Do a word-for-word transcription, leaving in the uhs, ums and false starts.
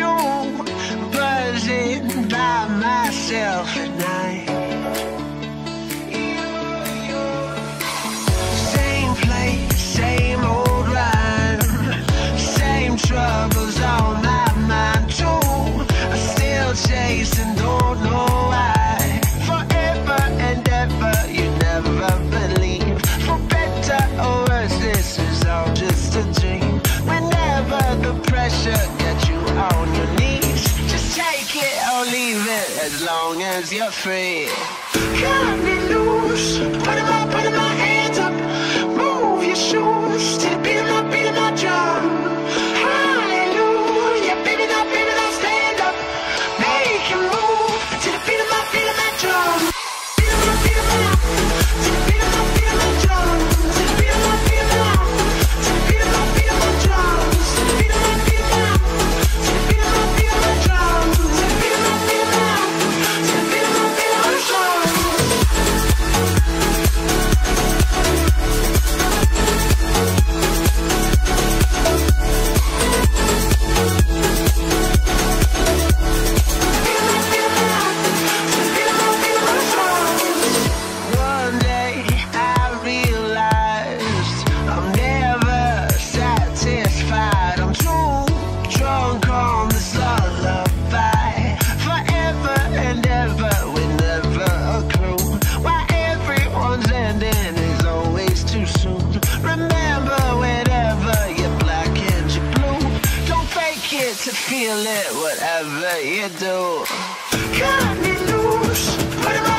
you, buzzing by myself at night. Same place, same old rhyme, same troubles on my mind too. I'm still chasing, don't know why. Forever and ever, you never believe. For better or worse, this is all just a dream. Whenever the pressure gets you on your knees, just take it or leave it as long as you're free. Cut me loose, put my, put my hands up, move your shoes to the beat of my, beat of my drum. Hallelujah, baby now, baby now, stand up, make a move to the beat of my, beat of my drum. Beat of my, beat of my, to the beat of my, beat of my drum. To the beat of my, beat of my, to the beat of my, beat of my drum. To the beat of my, beat of my, to the beat of my, beat of my drum. To the beat of my, beat of my, to the beat of my, beat of my drum. One day I realized I'm never satisfied. I'm too drunk on this lullaby. Forever and ever, we never a clue why everyone's ending is always too soon. Remember, whenever you're black and you're blue, don't fake it to feel it, whatever you do. Cut me loose, put it